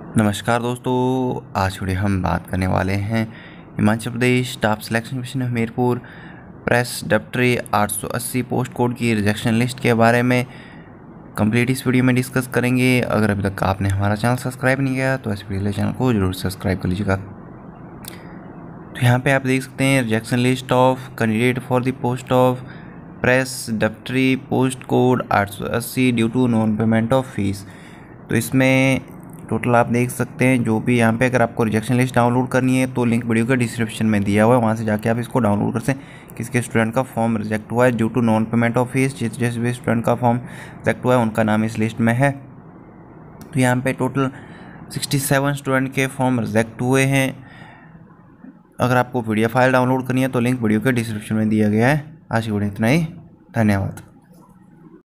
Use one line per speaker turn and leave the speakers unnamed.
नमस्कार दोस्तों, आज वीडियो हम बात करने वाले हैं Himachal Pradesh staff selection commission Hamirpur press डॉक्टरी 880 पोस्ट कोड की रिजेक्शन लिस्ट के बारे में कंप्लीट इस वीडियो में डिस्कस करेंगे। अगर अभी तक आपने हमारा चैनल सब्सक्राइब नहीं किया तो इस वीडियो चैनल को जरूर सब्सक्राइब कर लीजिएगा। तो यहाँ पे आप देख सकते हैं rejection list of candidate for the post of press डॉक्टरी post code 880 due to non payment of fees. तो इसमें टोटल आप देख सकते हैं जो भी यहाँ पे अगर आपको रिजेक्शन लिस्ट डाउनलोड करनी है तो लिंक वीडियो के डिस्क्रिप्शन में दिया हुआ है, वहाँ से जाके आप इसको डाउनलोड कर सकते हैं। किसके स्टूडेंट का फॉर्म रिजेक्ट हुआ है due to non payment of fees, जिस भी स्टूडेंट का फॉर्म रिजेक्ट हुआ है उनका नाम इस लिस्ट में है। तो यहाँ पे टोटल 67 स्टूडेंट के फॉर्म रिजेक्ट हुए हैं। अगर आपको PDF फाइल डाउनलोड करनी है तो लिंक वीडियो के डिस्क्रिप्शन में दिया गया है। आज की वीडियो इतना ही, धन्यवाद।